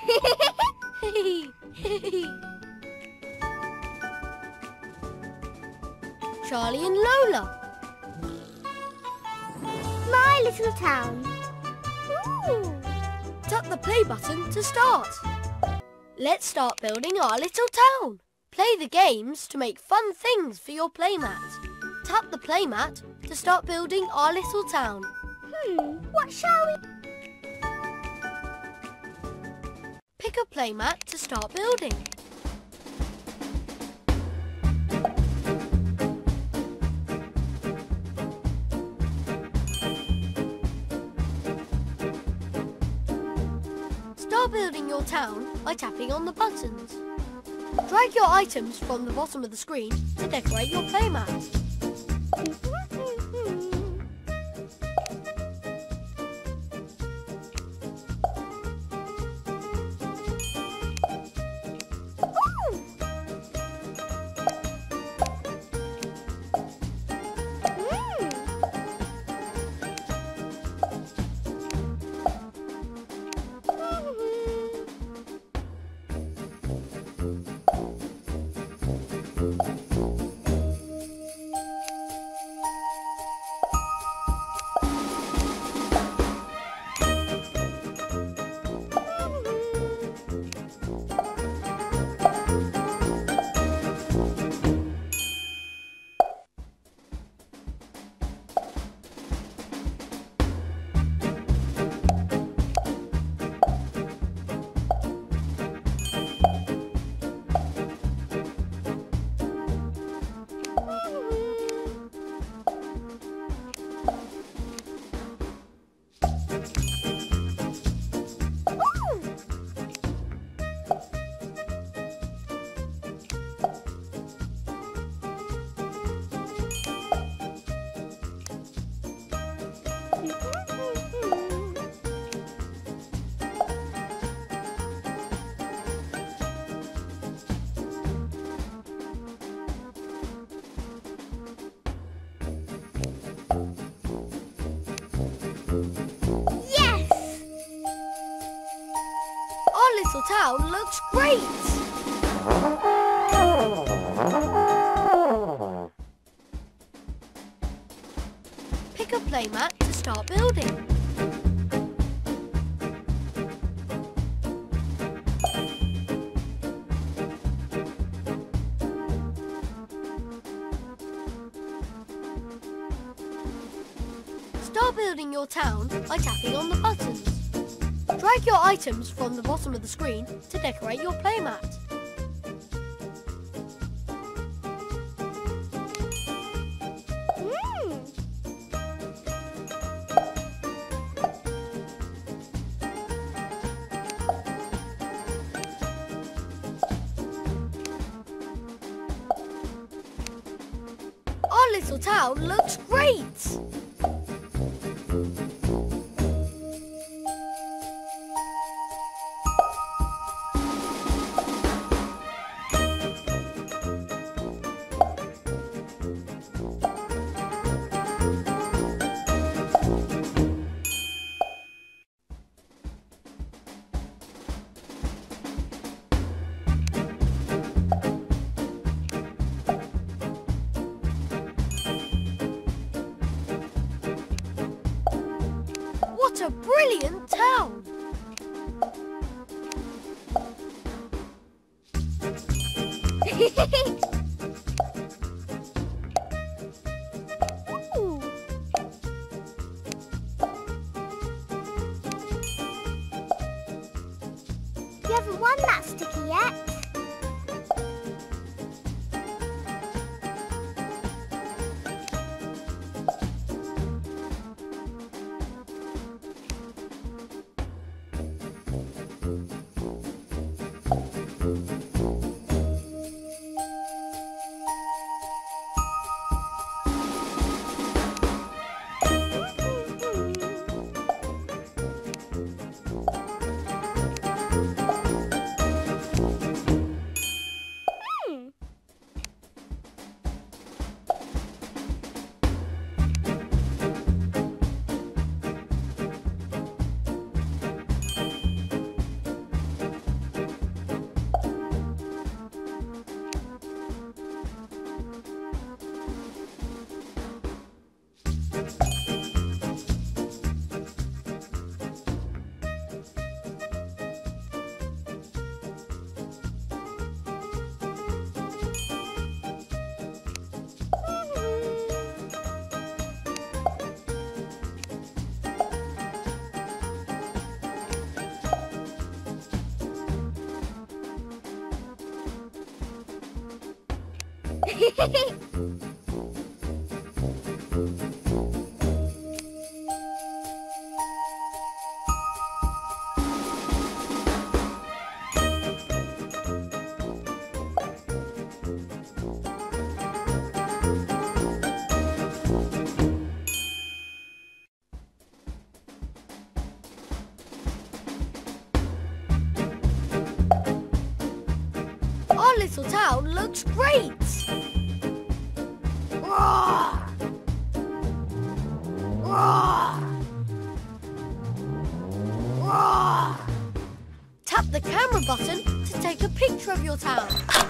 Charlie and Lola. My little town. Ooh. Tap the play button to start. Let's start building our little town. Play the games to make fun things for your playmat. Tap the playmat to start building our little town. What shall we... Pick a playmat to start building. Start building your town by tapping on the buttons. Drag your items from the bottom of the screen to decorate your playmat. Little town looks great! Pick a playmat to start building. Start building your town by tapping on the buttons. Drag your items from the bottom of the screen to decorate your playmat. Our little town looks great! What a brilliant town! Ooh. You haven't won that sticky yet. Our little town looks great! Roar! Roar! Roar! Tap the camera button to take a picture of your town.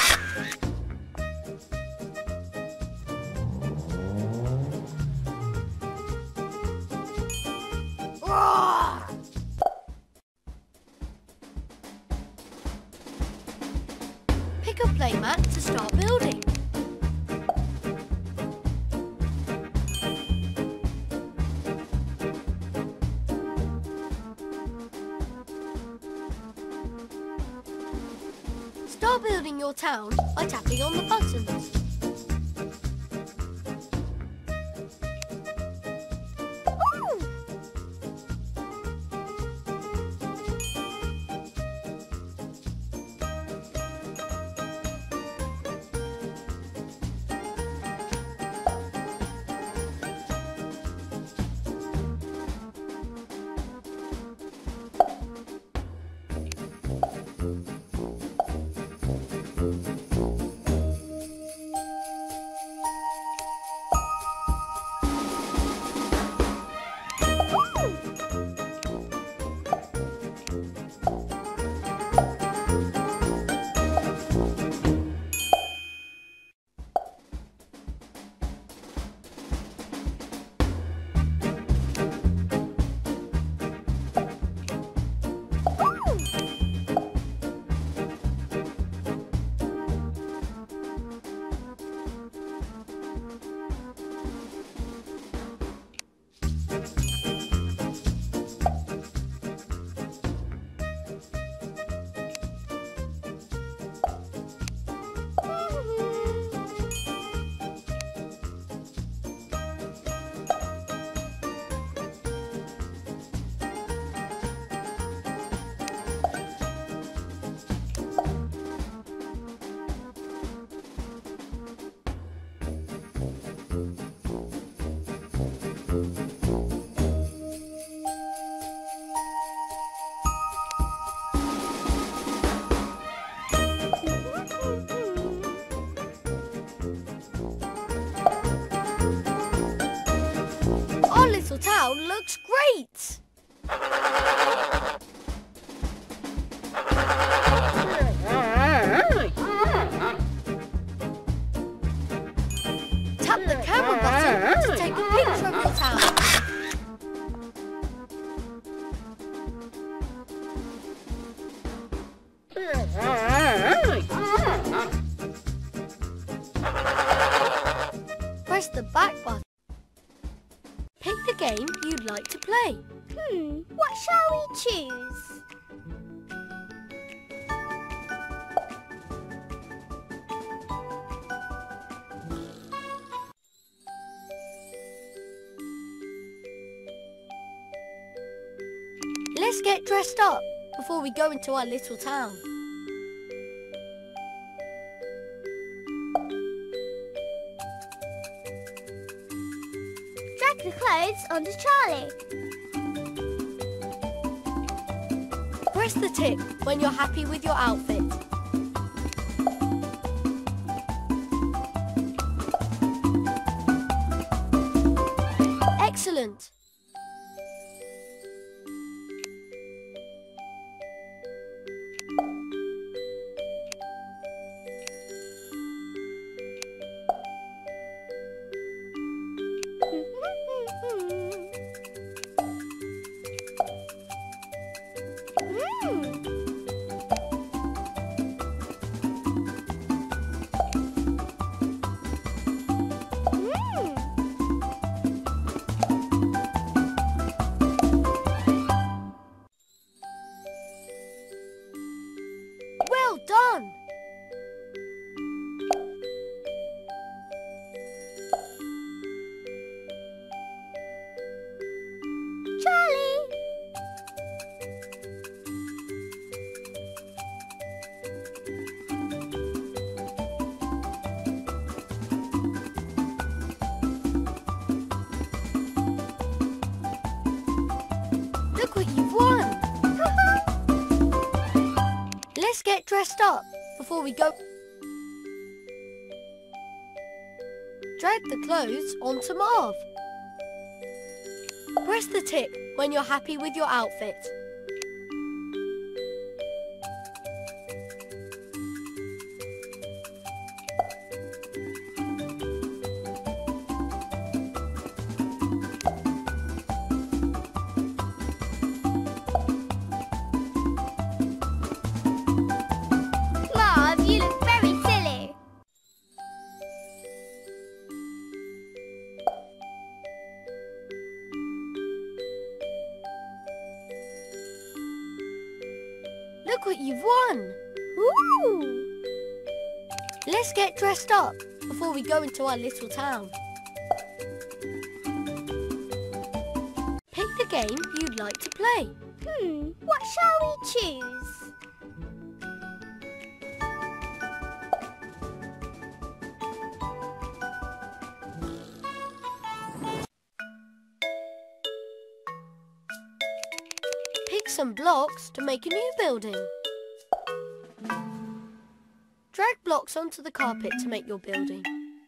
Roar! Pick a playmat to start building. Start building your town by tapping on the buttons. Our little town looks great! Tap the camera button to take a picture of your town. Press the back button. Pick the game you'd like to play. What shall we choose? Let's get dressed up before we go into our little town. Drag the clothes onto Charlie. Press the tick when you're happy with your outfit. Excellent! Look what you've won! Let's get dressed up before we go. Drag the clothes onto Marv. Press the tick when you're happy with your outfit. Marv, you look very silly. Look what you've won! Ooh! Let's get dressed up before we go into our little town. Pick the game you'd like to play. What shall we choose? Pick some blocks to make a new building. Drag blocks onto the carpet to make your building.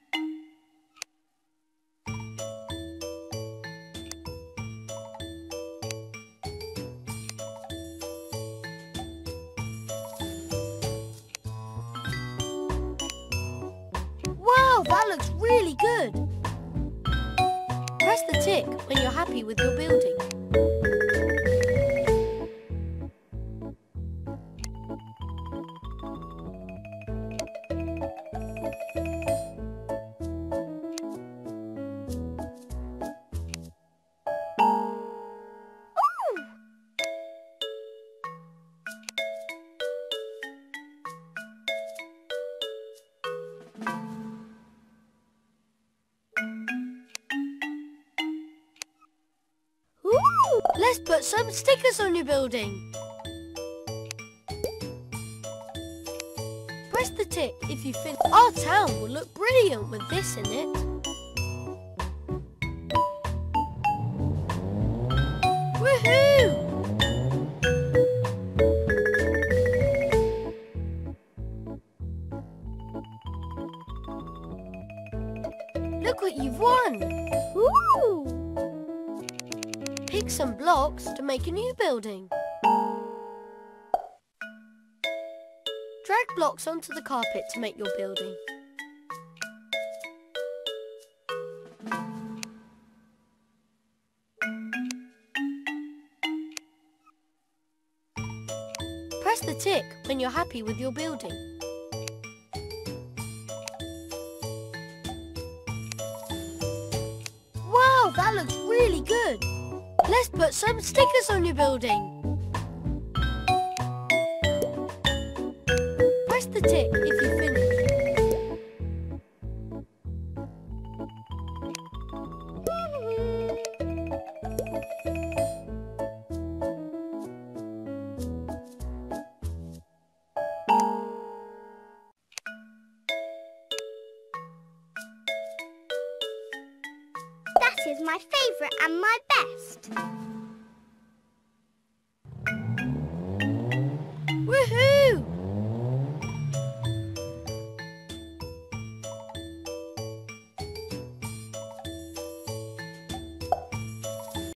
Wow, that looks really good! Press the tick when you're happy with your building. Ooh! Let's put some stickers on your building. Press the tick if you think our town will look brilliant with this in it. Woohoo! Look what you've won! Ooh! Pick some blocks to make a new building. Drag blocks onto the carpet to make your building. Press the tick when you're happy with your building. Wow, that looks really good! Let's put some stickers on your building. Press the tick if you finish. That is my favourite and my best.